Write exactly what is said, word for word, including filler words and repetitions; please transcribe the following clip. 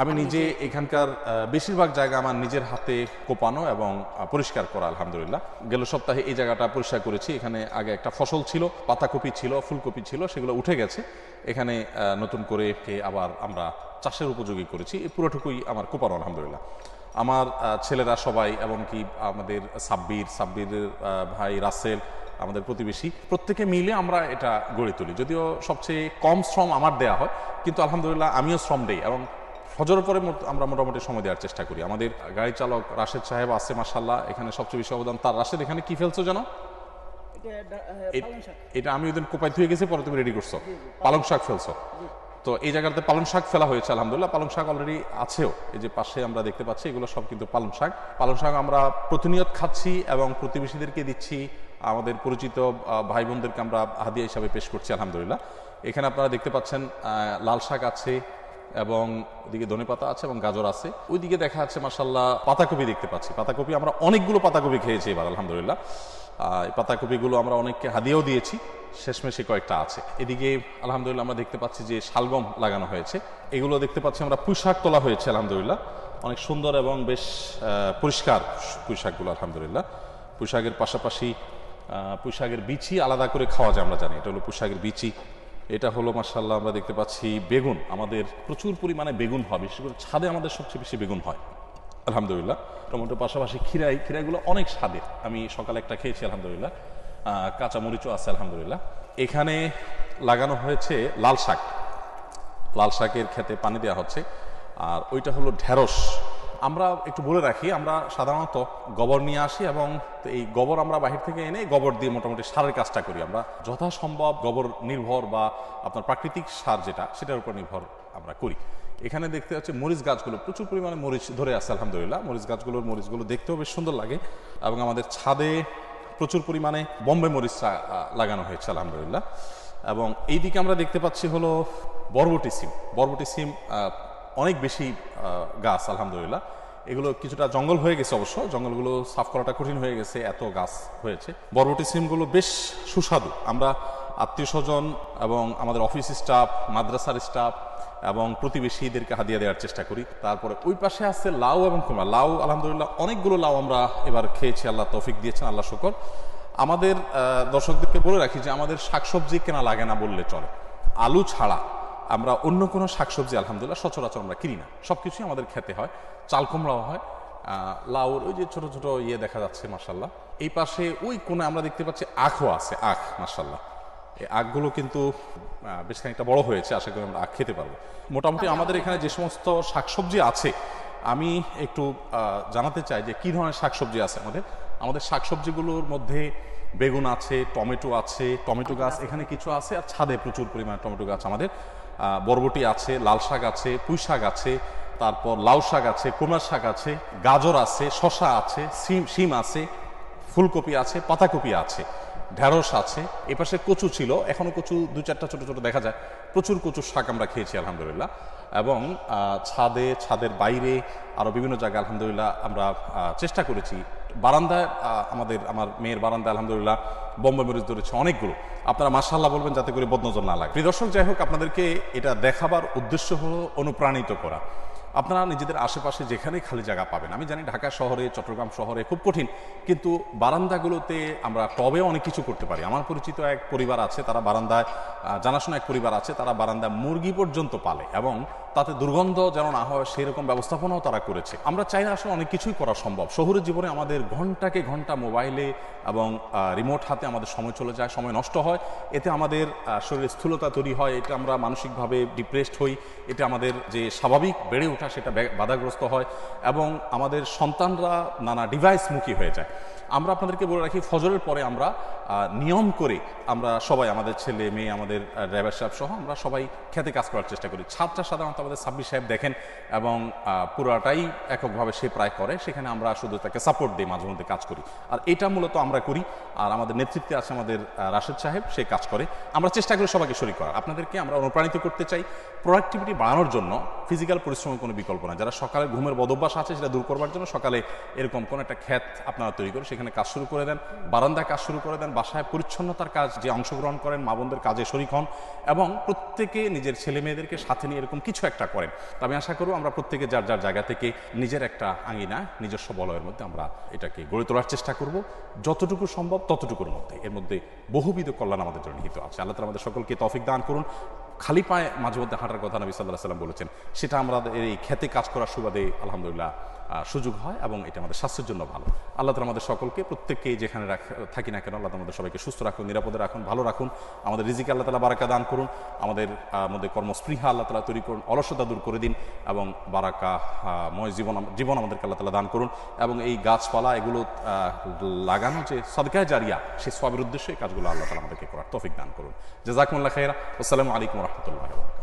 আমি নিজে এখানকার বেশিরভাগ জায়গা আমার নিজের হাতে কোপানো এবং পরিষ্কার করা আলহামদুলিল্লাহ। গেল সপ্তাহে এই জায়গাটা পরিষ্কার করেছি। এখানে আগে একটা ফসল ছিল, পাতাকপি ছিল, ফুলকপি ছিল, সেগুলো উঠে গেছে। এখানে নতুন করে আবার আমরা চাষের উপযোগী করেছি। এই পুরোটুকুই আমার কোপানো আলহামদুলিল্লাহ। আমার ছেলেরা সবাই, এমনকি আমাদের সাব্বির সাব্বিরের ভাই রাসেল, আমাদের প্রতিবেশী, প্রত্যেকে মিলে আমরা এটা গড়ে তুলি। যদিও সবচেয়ে কম শ্রম আমার দেয়া হয়, কিন্তু আলহামদুলিল্লাহ আমিও শ্রম দেই এবং ফজরের পরে আমরা মোটামুটি সময় দেওয়ার চেষ্টা করি। আমাদের গাড়ি চালক রাশেদ সাহেব আছে মাশাআল্লাহ, এখানে সবচেয়ে বেশি অবদান তার। রাশেদ, এখানে কি ফেলছো জানো? এটা আমি ওই দিন কোপাই ধুয়ে গেছি, পরে তুমি রেডি করছো, পালং শাক ফেলছো। তো এই জায়গাতে পালং শাক ফেলা হয়েছে আলহামদুলিল্লাহ। পালং শাক অলরেডি আছেও, এই যে পাশে আমরা দেখতে পাচ্ছি, এগুলো সব কিন্তু পালং শাক। পালং শাক আমরা প্রতিনিয়ত খাচ্ছি এবং প্রতিবেশীদেরকে দিচ্ছি, আমাদের পরিচিত ভাই বোনদেরকে আমরা হাদিয়া হিসাবে পেশ করছি আলহামদুলিল্লাহ। এখানে আপনারা দেখতে পাচ্ছেন লাল শাক আছে এবং ওইদিকে ধনেপাতা আছে এবং গাজর আছে। ওইদিকে দেখা যাচ্ছে মাশাআল্লাহ পাতাকপি দেখতে পাচ্ছি। পাতাকপি আমরা অনেকগুলো পাতাকপি খেয়েছি এবার আলহামদুলিল্লাহ। এই পাতাকপিগুলো আমরা অনেককে হাদিয়াও দিয়েছি, শেষমেশে কয়েকটা আছে। এদিকে আলহামদুলিল্লাহ আমরা দেখতে পাচ্ছি যে শালগম লাগানো হয়েছে। এগুলো দেখতে পাচ্ছি আমরা পুঁইশাক তোলা হয়েছে আলহামদুলিল্লাহ, অনেক সুন্দর এবং বেশ পরিষ্কার পুঁইশাকগুলো আলহামদুলিল্লাহ। পুঁইশাকের পাশাপাশি পুঁইশাকের বিচি আলাদা করে খাওয়া যায়, আমরা জানি এটা হলো পুঁইশাকের বিচি। এটা হলো মাশাআল্লাহ আমরা দেখতে পাচ্ছি বেগুন, আমাদের প্রচুর পরিমাণে বেগুন হয়, বিশেষ করে ছাদে আমাদের সবচেয়ে বেশি বেগুন হয় আলহামদুলিল্লাহ। টমেটোর পাশাপাশি খিরাই, খিরাইগুলো অনেক স্বাদের, আমি সকালে একটা খেয়েছি আলহামদুলিল্লাহ। কাঁচা মরিচও আছে আলহামদুলিল্লাহ। এখানে লাগানো হয়েছে লাল শাক, লাল শাকের খেতে পানি দেওয়া হচ্ছে। আর ওইটা হলো ঢেঁড়স। আমরা একটু বলে রাখি, আমরা সাধারণত গোবর নিয়ে আসি এবং এই গোবর আমরা বাহির থেকে এনে গোবর দিয়ে মোটামুটি সারের কাজটা করি। আমরা যথাসম্ভব গোবর নির্ভর বা আপনার প্রাকৃতিক সার যেটা, সেটার উপর নির্ভর আমরা করি। এখানে দেখতে পাচ্ছি মরিচ গাছগুলো প্রচুর পরিমাণে মরিচ ধরে আছে আলহামদুলিল্লাহ। মরিচ গাছগুলোর মরিচগুলো দেখতেও বেশ সুন্দর লাগে এবং আমাদের ছাদে প্রচুর পরিমাণে বোম্বে মরিচ লাগানো হয়েছে আলহামদুলিল্লাহ। এবং এইদিকে আমরা দেখতে পাচ্ছি হলো বরবটি সিম। বরবটি সিম অনেক বেশি গাছ আলহামদুলিল্লাহ। এগুলো কিছুটা জঙ্গল হয়ে গেছে, অবশ্য জঙ্গলগুলো সাফ করাটা কঠিন হয়ে গেছে, এত গাছ হয়েছে। বরবটি সিমগুলো বেশ সুস্বাদু। আমরা আত্মীয় স্বজন এবং আমাদের অফিস স্টাফ, মাদ্রাসার স্টাফ এবং প্রতিবেশীদেরকে হাদিয়া দেওয়ার চেষ্টা করি। তারপরে ওই পাশে আছে লাউ এবং কুমড়া। লাউ আলহামদুলিল্লাহ অনেকগুলো লাউ আমরা এবার খেয়েছি, আল্লাহ তৌফিক দিয়েছেন, আল্লাহ শুকর। আমাদের দর্শকদেরকে বলে রাখি যে আমাদের শাকসবজি কেনা লাগে না বললে চলে। আলু ছাড়া আমরা অন্য কোনো শাকসবজি আলহামদুলিল্লাহ সচরাচর আমরা কিনি না, সব কিছুই আমাদের খেতে হয়। চাল কুমড়াও হয়, লাউর ওই যে ছোট ছোট ইয়ে দেখা যাচ্ছে মাশাআল্লাহ। এই পাশে ওই কোণে আমরা দেখতে পাচ্ছি আখও আছে, আখ মাশাআল্লাহ। এই আখগুলো কিন্তু বেশ খানিকটা বড় হয়েছে, আশা করি আমরা আখ খেতে পারবো। মোটামুটি আমাদের এখানে যে সমস্ত শাকসবজি আছে, আমি একটু জানাতে চাই যে কী ধরনের শাকসবজি আছে আমাদের। আমাদের শাকসবজিগুলোর মধ্যে বেগুন আছে, টমেটো আছে, টমেটো গাছ এখানে কিছু আছে, আর ছাদে প্রচুর পরিমাণে টমেটো গাছ আমাদের। বরবটি আছে, লাল শাক আছে, পুঁই শাক আছে, তারপর লাউ শাক আছে, কুমড়া শাক আছে, গাজর আছে, শসা আছে, সিম শিম আছে, ফুলকপি আছে, পাতাকপি আছে, ঢেঁড়স আছে। এ পাশে কচু ছিল, এখনো কচু দু চারটা ছোট ছোট দেখা যায়। প্রচুর কচুর শাক আমরা খেয়েছি আলহামদুলিল্লাহ। এবং ছাদে, ছাদের বাইরে আরও বিভিন্ন জায়গায় আলহামদুলিল্লাহ আমরা চেষ্টা করেছি। বারান্দায় আমাদের, আমার মেয়ের বারান্দায় আলহামদুলিল্লাহ বোম্বে মরিচ ধরেছে অনেকগুলো। আপনারা মাশাআল্লাহ বলবেন যাতে করে বদনজর না লাগে। প্রিয় দর্শক, যাই হোক, আপনাদেরকে এটা দেখাবার উদ্দেশ্য হলো অনুপ্রাণিত করা। আপনারা নিজেদের আশেপাশে যেখানে খালি জায়গা পাবেন, আমি জানি ঢাকা শহরে, চট্টগ্রাম শহরে খুব কঠিন, কিন্তু বারান্দাগুলোতে আমরা টবেও অনেক কিছু করতে পারি। আমার পরিচিত এক পরিবার আছে, তারা বারান্দায়, জানাশোনা এক পরিবার আছে, তারা বারান্দায় মুরগি পর্যন্ত পালে এবং তাতে দুর্গন্ধ যেন না হয় সেরকম ব্যবস্থাপনাও তারা করেছে। আমরা চাই না, আসলে অনেক কিছুই করা সম্ভব। শহুরের জীবনে আমাদের ঘন্টাকে ঘন্টা মোবাইলে এবং রিমোট হাতে আমাদের সময় চলে যায়, সময় নষ্ট হয়। এতে আমাদের শরীরে স্থূলতা তৈরি হয়, এটা আমরা মানসিকভাবে ডিপ্রেসড হই, এটা আমাদের যে স্বাভাবিক বেড়ে ওঠা সেটা বাধাগ্রস্ত হয় এবং আমাদের সন্তানরা নানা ডিভাইস মুখী হয়ে যায়। আমরা আপনাদেরকে বলে রাখি, ফজরের পরে আমরা নিয়ম করে আমরা সবাই, আমাদের ছেলে মেয়ে, আমাদের ড্রাইভার সাহেব সহ আমরা সবাই খেতে কাজ করার চেষ্টা করি। ছাদটা সাধারণত আমাদের সাব্বির সাহেব দেখেন এবং পুরাটাই এককভাবে সে প্রায় করে, সেখানে আমরা শুধু তাকে সাপোর্ট দিই, মাঝে মধ্যে কাজ করি। আর এটা মূলত আমরা করি, আর আমাদের নেতৃত্বে আছে আমাদের রাশেদ সাহেব, সে কাজ করে। আমরা চেষ্টা করি সবাইকে শরীক করার। আপনাদেরকে আমরা অনুপ্রাণিত করতে চাই প্রোডাক্টিভিটি বাড়ানোর জন্য। ফিজিক্যাল পরিশ্রমের কোনো বিকল্প না। যারা সকালে ঘুমের বদভ্যাস আছে সেটা দূর করবার জন্য সকালে এরকম কোনো একটা ক্ষেত আপনারা তৈরি করে সেখানে কাজ শুরু করে দেন, বারান্দায় কাজ শুরু করে দেন, বাসায় পরিচ্ছন্নতার কাজ যে অংশগ্রহণ করেন, মা বোনদের কাজে শরীক হন এবং প্রত্যেকে নিজের ছেলে মেয়েদেরকে সাথে নিয়ে এরকম কিছু একটা করেন। তো আমি আশা করব আমরা প্রত্যেকে যার যার জায়গা থেকে নিজের একটা আঙিনা নিজস্ব বলয়ের মধ্যে আমরা এটাকে গড়ে তোলার চেষ্টা করব যতটুকু সম্ভব ততটুকুর মধ্যে। এর মধ্যে বহুবিধ কল্যাণ আমাদের জন্য নিহিত আছে। আল্লাহ তাআলা আমাদের সকলকে তৌফিক দান করুন। খালি পায়ে মাঝে মধ্যে হাঁটার কথা নবী সাল্লাল্লাহু আলাইহি ওয়াসাল্লাম বলেছেন, সেটা আমরা এই খেতে কাজ করার সুবাদে আলহামদুলিল্লাহ সুযোগ হয় এবং এটা আমাদের স্বাস্থ্যের জন্য ভালো। আল্লাহ তাআলা আমাদের সকলকে প্রত্যেককে যেখানে থাকি না কেন আল্লাহ তাআলা আমাদের সবাইকে সুস্থ রাখুন, নিরাপদে রাখুন, ভালো রাখুন। আমাদের রিজিকে আল্লাহ তাআলা বারাকা দান করুন, আমাদের মধ্যে কর্মস্পৃহা আল্লাহ তাআলা তৈরি করুন, অলসতা দূর করে দিন এবং বারাকা ময় জীবন জীবন আমাদেরকে আল্লাহ তাআলা দান করুন। এবং এই গাছপালা এগুলো লাগানো যে সাদকায়ে জারিয়া, সেই সওয়াবের উদ্দেশ্যে এই কাজগুলো আল্লাহ তাআলা আমাদেরকে করার তৌফিক দান করুন। জাযাকুমুল্লাহ খাইরা। আসসালামু আলাইকুম ওয়া রাহমাতুল্লাহি ওয়া বারাকাতুহু।